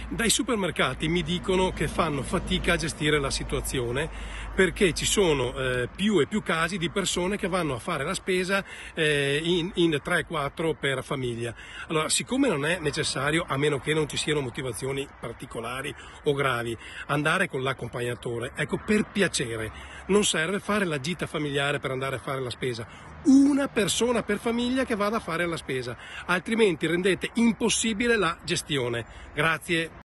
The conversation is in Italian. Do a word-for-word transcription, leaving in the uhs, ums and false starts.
Dai supermercati mi dicono che fanno fatica a gestire la situazione perché ci sono eh, più e più casi di persone che vanno a fare la spesa eh, in, in tre quattro per famiglia. Allora, siccome non è necessario, a meno che non ci siano motivazioni particolari o gravi, andare con l'accompagnatore, ecco, per piacere, non serve fare la gita familiare per andare a fare la spesa. Una persona per famiglia che vada a fare la spesa, altrimenti rendete impossibile la gestione. Grazie.